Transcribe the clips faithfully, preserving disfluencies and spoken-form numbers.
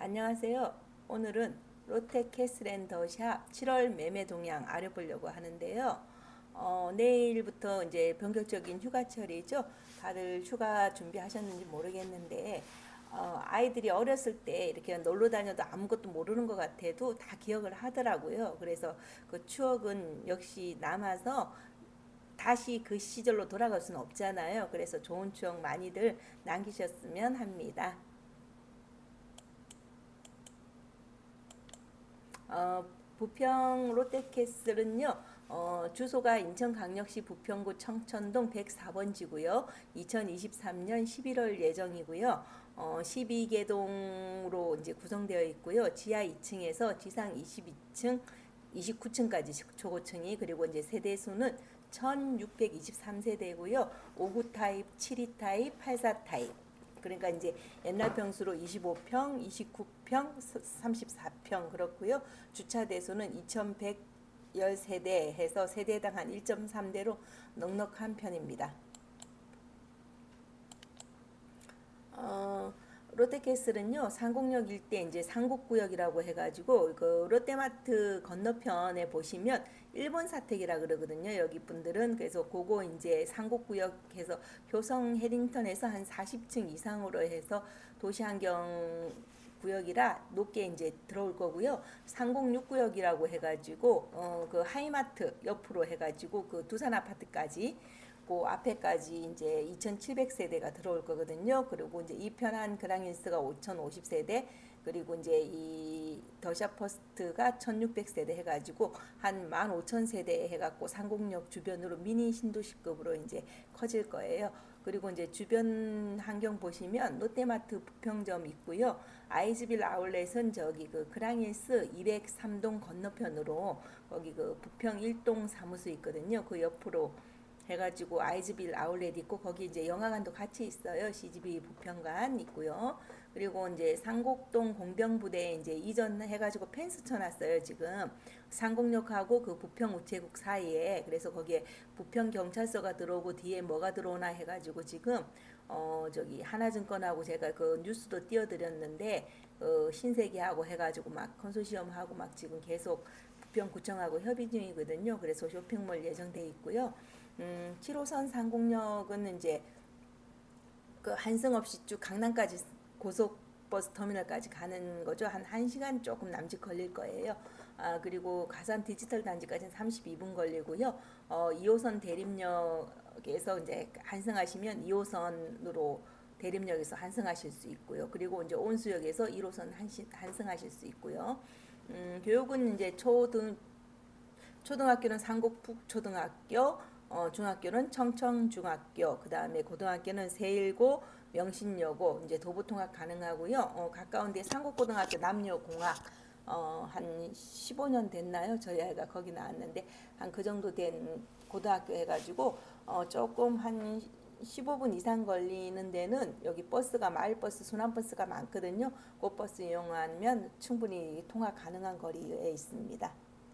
안녕하세요. 오늘은 롯데캐슬앤더샵 칠월 매매 동향 알아보려고 하는데요. 어, 내일부터 이제 본격적인 휴가철이죠. 다들 휴가 준비하셨는지 모르겠는데 어, 아이들이 어렸을 때 이렇게 놀러 다녀도 아무것도 모르는 것 같아도 다 기억을 하더라고요. 그래서 그 추억은 역시 남아서 다시 그 시절로 돌아갈 수는 없잖아요. 그래서 좋은 추억 많이들 남기셨으면 합니다. 어, 부평 롯데캐슬은요, 어, 주소가 인천광역시 부평구 청천동 백사 번지고요. 이천이십삼 년 십일월 예정이고요. 어, 십이 개동으로 이제 구성되어 있고요. 지하 이 층에서 지상 이십이 층, 이십구 층까지 초고층이, 그리고 이제 세대 수는 천육백이십삼 세대고요. 오 구 타입, 칠 이 타입, 팔 사 타입. 그러니까 이제 옛날 평수로 이십오 평, 이십구 평, 삼십사 평 그렇고요. 주차 대수는 이천백 세대 해서 세대당 한 일 점 삼 대로 넉넉한 편입니다. 어, 롯데캐슬은요 상곡역 일대 이제 상곡구역이라고 해가지고 그 롯데마트 건너편에 보시면 일본 사택이라 그러거든요. 여기 분들은 그래서 그거 이제 상곡구역에서 효성 해링턴에서 한 사십 층 이상으로 해서 도시환경 구역이라 높게 이제 들어올 거고요. 상공육구역이라고 해가지고 어, 그 하이마트 옆으로 해가지고 그 두산 아파트까지 그 앞에까지 이제 이천칠백 세대가 들어올 거거든요. 그리고 이제 이편한 그랑힐스가 오천오십 세대, 그리고 이제 이 더샵 퍼스트가 천육백 세대 해가지고 한 만 오천 세대 해갖고 상공역 주변으로 미니 신도시급으로 이제 커질 거예요. 그리고 이제 주변 환경 보시면 롯데마트 부평점 있고요. 아이즈빌 아울렛은 저기 그 그랑힐스 이백삼 동 건너편으로 거기 그 부평 일 동 사무소 있거든요. 그 옆으로 해가지고 아이즈빌 아울렛 있고 거기 이제 영화관도 같이 있어요. 씨지비 부평관 있고요. 그리고 이제 상곡동 공병부대 이제 이전해가지고 펜스 쳐놨어요. 지금 상곡역하고 그 부평 우체국 사이에. 그래서 거기에 부평 경찰서가 들어오고 뒤에 뭐가 들어오나 해가지고 지금 어 저기 하나증권하고 제가 그 뉴스도 띄워드렸는데 어 신세계하고 해가지고 막 컨소시엄하고 막 지금 계속 부평구청하고 협의 중이거든요. 그래서 쇼핑몰 예정돼 있고요. 음, 칠 호선 상공역은 이제 그 한승 없이 쭉 강남까지 고속버스 터미널까지 가는 거죠. 한 1시간 조금 남짓 걸릴 거예요. 아, 그리고 가산 디지털 단지까지는 삼십이 분 걸리고요. 어, 이 호선 대림역에서 이제 환승하시면 이 호선으로 대림역에서 환승하실 수 있고요. 그리고 이제 온수역에서 일 호선 환승하실 수 있고요. 음, 교육은 이제 초등 초등학교는 상곡북초등학교, 어, 중학교는 청청중학교, 그 다음에 고등학교는 세일고, 명신여고, 이제 도보통학 가능하고요. 어, 가까운데 상곡고등학교 남녀공학, 어, 한 십오 년 됐나요? 저희 아이가 거기 나왔는데, 한 그 정도 된 고등학교 해가지고, 어, 조금 한 십오 분 이상 걸리는 데는 여기 버스가 마을버스, 순환버스가 많거든요. 그 버스 이용하면 충분히 통학 가능한 거리에 있습니다.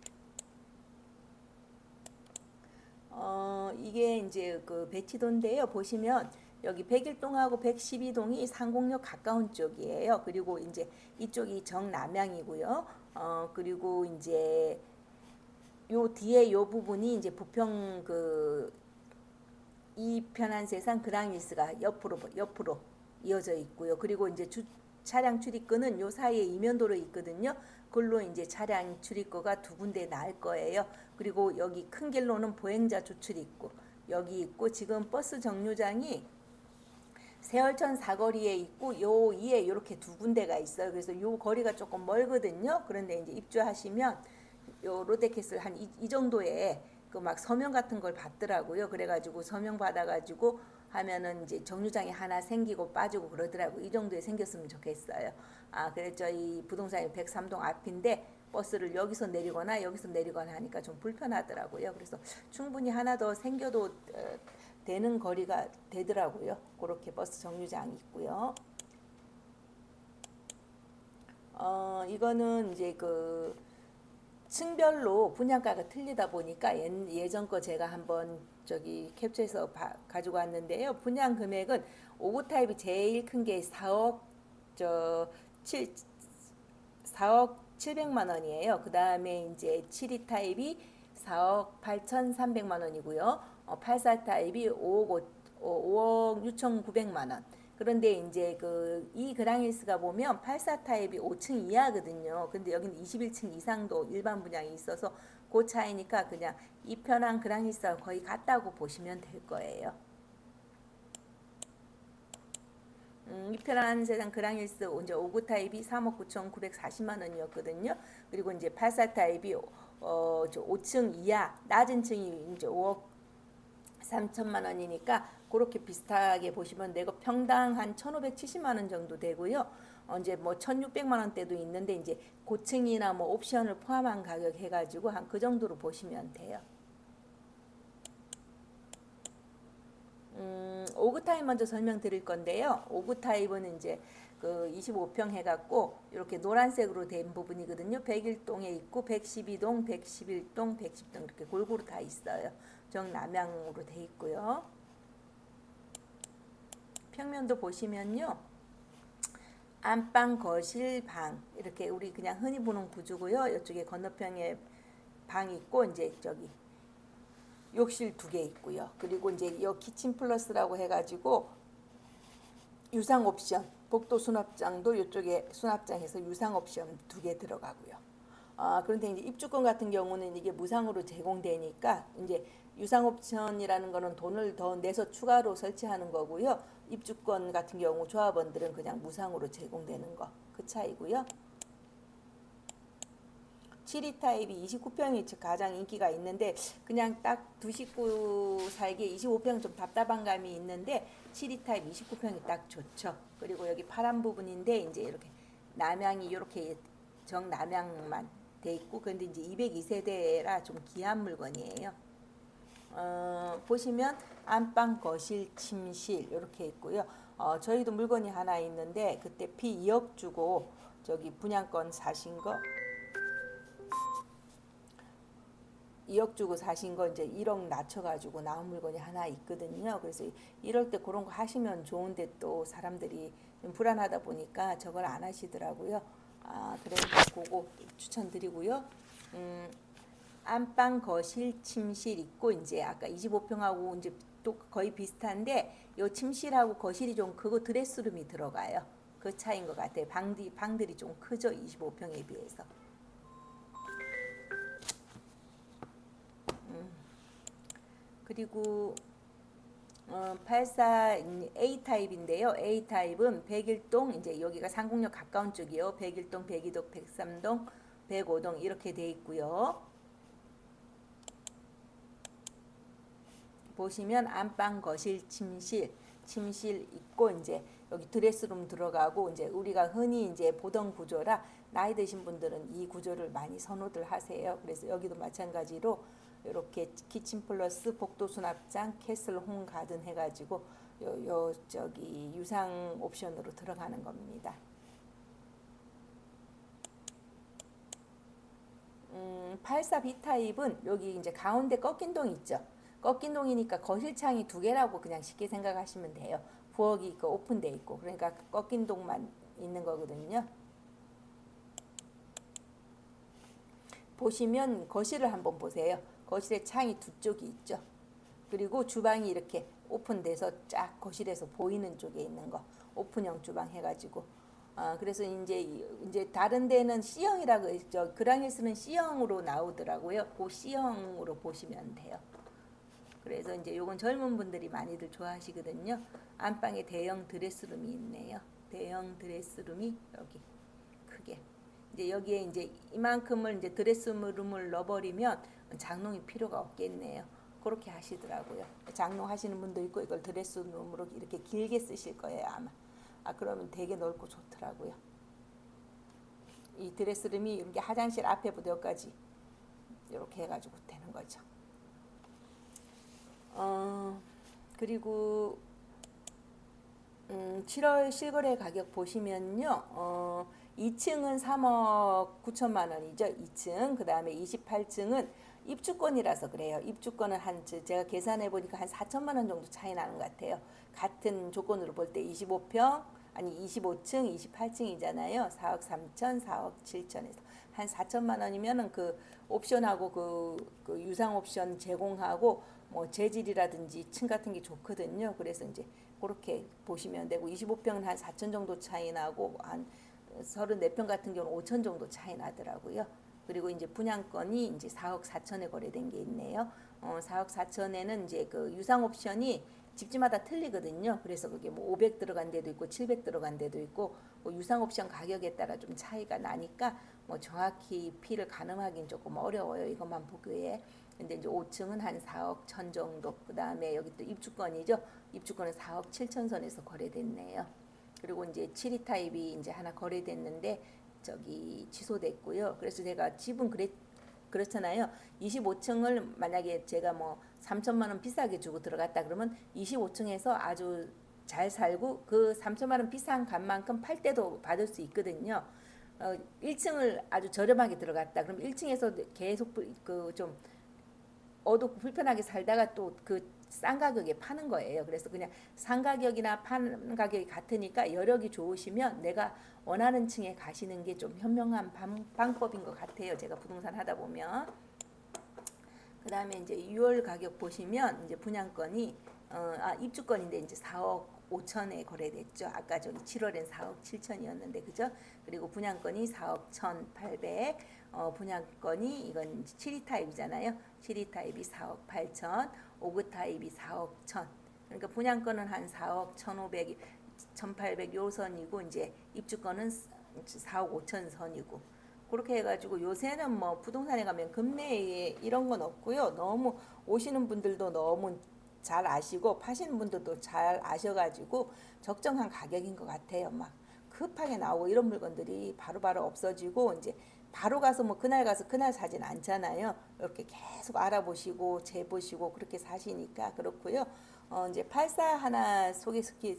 어, 이게 이제 그 배치도인데요. 보시면 여기 백일 동하고 백십이 동이 상공역 가까운 쪽이에요. 그리고 이제 이쪽이 정남향이고요. 어, 그리고 이제 요 뒤에 요 부분이 이제 부평 그 이편한 세상 그랑일스가 옆으로 옆으로 이어져 있고요. 그리고 이제 주, 차량 출입구는 요 사이에 이면도로 있거든요. 그걸로 이제 차량 출입구가 두 군데 나을 거예요. 그리고 여기 큰 길로는 보행자 주출입구 여기 있고, 지금 버스 정류장이 세월천 사거리에 있고 요 위에 이렇게 두 군데가 있어요. 그래서 요 거리가 조금 멀거든요. 그런데 이제 입주하시면 요 롯데캐슬 한 이 정도의 그 막 서명 같은 걸 받더라고요. 그래가지고 서명 받아가지고 하면은 이제 정류장이 하나 생기고 빠지고 그러더라고요. 이 정도에 생겼으면 좋겠어요. 아, 그래 저희 부동산이 백삼 동 앞인데 버스를 여기서 내리거나 여기서 내리거나 하니까 좀 불편하더라고요. 그래서 충분히 하나 더 생겨도 어, 되는 거리가 되더라고요. 그렇게 버스 정류장이 있고요. 어, 이거는 이제 그 층별로 분양가가 틀리다 보니까 예전 거 제가 한번 저기 캡처해서 바, 가지고 왔는데요. 분양 금액은 오 구 타입이 제일 큰 게 사억 저 칠, 사억 칠백만 원이에요. 그 다음에 이제 칠이 타입이 사억 팔천삼백만 원이고요. 어, 팔사 타입이 오억, 오억 육천구백만 원. 그런데 이제 그 이 그랑힐스가 보면 팔사 타입이 오 층 이하거든요. 근데 여기는 이십일 층 이상도 일반 분양이 있어서 그 차이니까 그냥 이 편한 그랑힐스와 거의 같다고 보시면 될 거예요. 음, 이 편한 세상 그랑힐스 이제 오 구 타입이 삼억 구천구백사십만 원이었거든요. 그리고 이제 팔사 타입이 어, 오 층 이하 낮은 층이 이제 오억 삼천만 원이니까 그렇게 비슷하게 보시면 되고 평당 한 천오백칠십만 원 정도 되고요. 어, 이제 뭐 천육백만 원대도 있는데 이제 고층이나 뭐 옵션을 포함한 가격 해가지고 한 그 정도로 보시면 돼요. 음, 오 구 타입 먼저 설명드릴 건데요. 오 구 타입은 이제 그 이십오 평 해갖고 이렇게 노란색으로 된 부분이거든요. 백일 동에 있고 백십이 동, 백십일 동, 백십 동 이렇게 골고루 다 있어요. 정남향으로 돼 있고요. 평면도 보시면요. 안방, 거실, 방 이렇게 우리 그냥 흔히 보는 구조고요. 이쪽에 건너편에 방 있고 이제 저기 욕실 두 개 있고요. 그리고 이제 여 키친 플러스라고 해가지고 유상 옵션, 복도 수납장도 이쪽에 수납장에서 유상 옵션 두 개 들어가고요. 아, 그런데 이제 입주권 같은 경우는 이게 무상으로 제공되니까 이제 유상 옵션이라는 거는 돈을 더 내서 추가로 설치하는 거고요. 입주권 같은 경우 조합원들은 그냥 무상으로 제공되는 거 그 차이고요. 칠이 타입이 이십구 평이 가장 인기가 있는데 그냥 딱 두 식구 살기에 이십오 평 좀 답답한 감이 있는데 칠이 타입 이십구 평이 딱 좋죠. 그리고 여기 파란 부분인데 이제 이렇게 남향이 이렇게 정남향만 돼 있고 근데 이제 이백이 세대라 좀 귀한 물건이에요. 어, 보시면 안방, 거실, 침실 이렇게 있고요. 어, 저희도 물건이 하나 있는데 그때 피 이억 주고 저기 분양권 사신 거 이억 주고 사신 거 이제 일억 낮춰가지고 나온 물건이 하나 있거든요. 그래서 이럴 때 그런 거 하시면 좋은데 또 사람들이 좀 불안하다 보니까 저걸 안 하시더라고요. 아, 그래서 그거 추천드리고요. 음, 안방, 거실, 침실 있고 이제 아까 이십오 평하고 이제 또 거의 비슷한데 요 침실하고 거실이 좀 크고 드레스룸이 들어가요. 그 차이인 것 같아요. 방들이 방들이 좀 크죠. 이십오 평에 비해서. 음, 그리고 어, 팔사 A 타입인데요. A 타입은 백일 동 이제 여기가 상공역 가까운 쪽이요. 백일 동, 백이 동, 백삼 동, 백오 동 이렇게 돼 있고요. 보시면 안방, 거실, 침실, 침실 있고 이제 여기 드레스룸 들어가고 이제 우리가 흔히 이제 보던 구조라 나이 드신 분들은 이 구조를 많이 선호들 하세요. 그래서 여기도 마찬가지로 이렇게 키친 플러스 복도 수납장, 캐슬 홈 가든 해가지고 요, 요 저기 유상 옵션으로 들어가는 겁니다. 음, 팔사 B 타입은 여기 이제 가운데 꺾인 동 있죠. 꺾인 동이니까 거실 창이 두 개라고 그냥 쉽게 생각하시면 돼요. 부엌이 있고 오픈돼 있고 그러니까 꺾인 동만 있는 거거든요. 보시면 거실을 한번 보세요. 거실에 창이 두 쪽이 있죠. 그리고 주방이 이렇게 오픈돼서 쫙 거실에서 보이는 쪽에 있는 거 오픈형 주방 해가지고 아, 그래서 이제 이제 다른 데는 C형이라고 저 그랑힐스는 C형으로 나오더라고요. 그 C형으로 보시면 돼요. 그래서 이제 요건 젊은 분들이 많이들 좋아하시거든요. 안방에 대형 드레스룸이 있네요. 대형 드레스룸이 여기 크게. 이제 여기에 이제 이만큼을 이제 드레스룸을 넣어버리면 장롱이 필요가 없겠네요. 그렇게 하시더라고요. 장롱 하시는 분도 있고 이걸 드레스룸으로 이렇게 길게 쓰실 거예요 아마. 아 그러면 되게 넓고 좋더라고요. 이 드레스룸이 이렇게 화장실 앞에부터 여기까지 이렇게 해가지고 되는 거죠. 어 그리고 음, 칠월 실거래 가격 보시면요. 어, 이 층은 삼억 구천만 원이죠. 이 층. 그 다음에 이십팔 층은 입주권이라서 그래요. 입주권은 한 제가 계산해 보니까 한 사천만 원 정도 차이 나는 것 같아요. 같은 조건으로 볼 때 이십오 평 아니 이십오 층, 이십팔 층이잖아요. 사억 삼천, 사억 칠천에서 한 사천만 원이면은 그 옵션하고 그, 그 유상 옵션 제공하고 뭐 재질이라든지 층 같은 게 좋거든요. 그래서 이제 그렇게 보시면 되고 이십오 평은 한 사천 정도 차이 나고 한 삼십사 평 같은 경우는 오천 정도 차이 나더라고요. 그리고 이제 분양권이 이제 사억 사천에 거래된 게 있네요. 어, 사억 사천에는 이제 그 유상 옵션이 집집마다 틀리거든요. 그래서 그게 뭐 오백 들어간 데도 있고 칠백 들어간 데도 있고 뭐 유상 옵션 가격에 따라 좀 차이가 나니까 뭐 정확히 피를 가늠하기는 조금 어려워요. 이것만 보기에. 근데 이제 오 층은 한 사억 천 정도. 그다음에 여기 또 입주권이죠. 입주권은 사억 칠천 선에서 거래됐네요. 그리고 이제 칠 위 타입이 이제 하나 거래됐는데 저기 취소됐고요. 그래서 제가 집은 그랬 그렇잖아요. 이십오 층을 만약에 제가 뭐 삼천만 원 비싸게 주고 들어갔다 그러면 이십오 층에서 아주 잘 살고 그 삼천만 원 비싼 값만큼 팔 때도 받을 수 있거든요. 어, 일 층을 아주 저렴하게 들어갔다 그럼 일 층에서 계속 그 좀 어둡고 불편하게 살다가 또 그 싼 가격에 파는 거예요. 그래서 그냥 산 가격이나 파는 가격이 같으니까 여력이 좋으시면 내가 원하는 층에 가시는 게 좀 현명한 방, 방법인 것 같아요. 제가 부동산 하다 보면. 그 다음에 이제 유월 가격 보시면 이제 분양권이 어, 아 입주권인데 이제 사억 오천에 거래됐죠. 아까 저기 칠월엔 사억 칠천이었는데 그죠? 그리고 분양권이 사억 천팔백. 어, 분양권이 이건 칠 위 타입이잖아요. 칠 위 타입이 사억 팔천, 오 구 타입이 사억 천. 그러니까 분양권은 한 사억 천오백, 천팔백 요 선이고 이제 입주권은 사억 오천 선이고. 그렇게 해가지고 요새는 뭐 부동산에 가면 금매에 이런 건 없고요. 너무 오시는 분들도 너무 잘 아시고 파시는 분들도 잘 아셔가지고 적정한 가격인 것 같아요. 막 급하게 나오고 이런 물건들이 바로바로 없어지고 이제 바로 가서 뭐 그날 가서 그날 사진 않잖아요. 이렇게 계속 알아보시고 재보시고 그렇게 사시니까 그렇고요. 어 이제 팔사 하나 소개시키,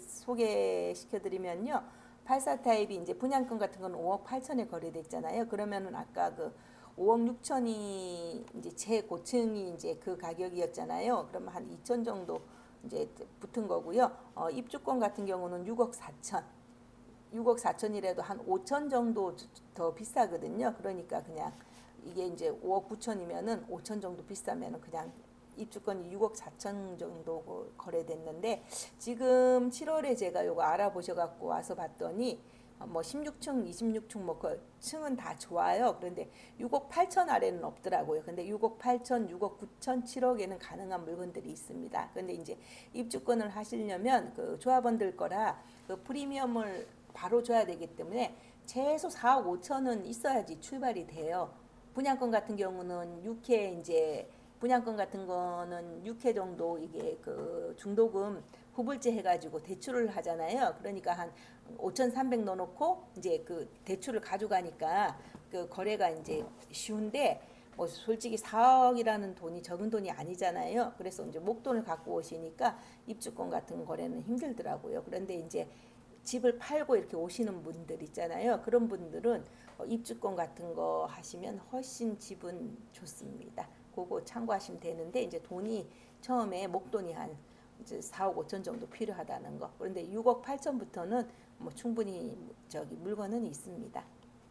소개시켜드리면요. 팔사 타입이 이제 분양권 같은 건 오억 팔천에 거래됐잖아요. 그러면은 아까 그 오억 육천이 이제 최고층이 이제 그 가격이었잖아요. 그러면 한 이천 정도 이제 붙은 거고요. 어, 입주권 같은 경우는 육억 사천. 육억 사천이라도 한 오천 정도 더 비싸거든요. 그러니까 그냥 이게 이제 오억 구천이면은 오천 정도 비싸면은 그냥 입주권이 육억 사천 정도 거래됐는데 지금 칠월에 제가 요거 알아보셔갖고 와서 봤더니 뭐 십육 층, 이십육 층 뭐 그 층은 다 좋아요. 그런데 육억 팔천 아래는 없더라고요. 근데 육억 팔천, 육억 구천, 칠억에는 가능한 물건들이 있습니다. 근데 이제 입주권을 하시려면 그 조합원들 거라 그 프리미엄을 바로 줘야 되기 때문에 최소 사억 오천은 있어야지 출발이 돼요. 분양권 같은 경우는 육 회 이제 분양권 같은 거는 육 회 정도 이게 그 중도금 후불제 해가지고 대출을 하잖아요. 그러니까 한 오천삼백 넣어놓고 이제 그 대출을 가져가니까 그 거래가 이제 쉬운데 뭐 솔직히 사억이라는 돈이 적은 돈이 아니잖아요. 그래서 이제 목돈을 갖고 오시니까 입주권 같은 거래는 힘들더라고요. 그런데 이제 집을 팔고 이렇게 오시는 분들 있잖아요. 그런 분들은 입주권 같은 거 하시면 훨씬 집은 좋습니다. 그거 참고하시면 되는데 이제 돈이 처음에 목돈이 한 이제 사억 오천 정도 필요하다는 거. 그런데 육억 팔천부터는 뭐 충분히 저기 물건은 있습니다.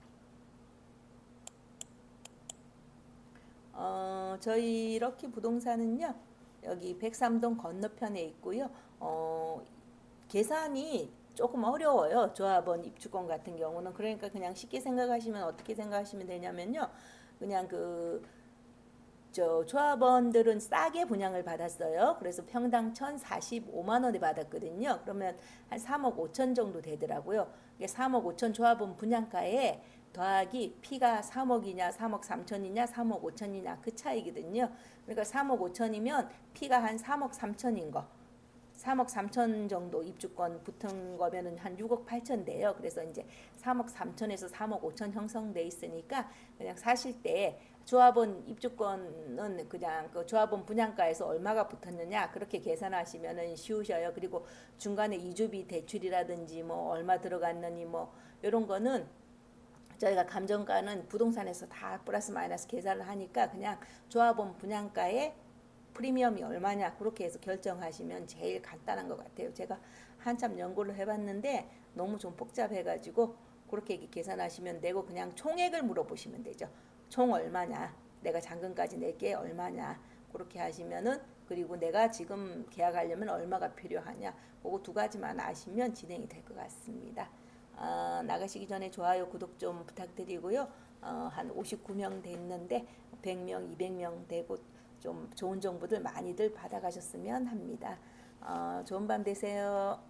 어, 저희 럭키 부동산은요. 여기 백삼동 건너편에 있고요. 어, 계산이 조금 어려워요. 조합원 입주권 같은 경우는. 그러니까 그냥 쉽게 생각하시면 어떻게 생각하시면 되냐면요. 그냥 그 저 조합원들은 싸게 분양을 받았어요. 그래서 평당 천사십오만 원에 받았거든요. 그러면 한 삼억 오천 정도 되더라고요. 이게 삼억 오천 조합원 분양가에 더하기 피가 삼억이냐 삼억 삼천이냐 삼억 오천이냐 그 차이거든요. 그러니까 삼억 오천이면 피가 한 삼억 삼천인 거. 삼억 삼천 정도 입주권 붙은 거면은 한 육억 팔천 돼요. 그래서 이제 삼억 삼천에서 삼억 오천 형성돼 있으니까 그냥 사실 때 조합원 입주권은 그냥 그 조합원 분양가에서 얼마가 붙었느냐 그렇게 계산하시면은 쉬우셔요. 그리고 중간에 이주비 대출이라든지 뭐 얼마 들어갔느니 뭐 이런 거는 저희가 감정가는 부동산에서 다 플러스 마이너스 계산을 하니까 그냥 조합원 분양가에 프리미엄이 얼마냐 그렇게 해서 결정하시면 제일 간단한 것 같아요. 제가 한참 연구를 해봤는데 너무 좀 복잡해가지고 그렇게 계산하시면 되고 그냥 총액을 물어보시면 되죠. 총 얼마냐? 내가 잔금까지 낼게 얼마냐? 그렇게 하시면은 그리고 내가 지금 계약하려면 얼마가 필요하냐? 그거 두 가지만 아시면 진행이 될 것 같습니다. 어, 나가시기 전에 좋아요, 구독 좀 부탁드리고요. 어, 한 오십구 명 됐는데 백 명, 이백 명 되고 좀 좋은 정보들 많이들 받아가셨으면 합니다. 어, 좋은 밤 되세요.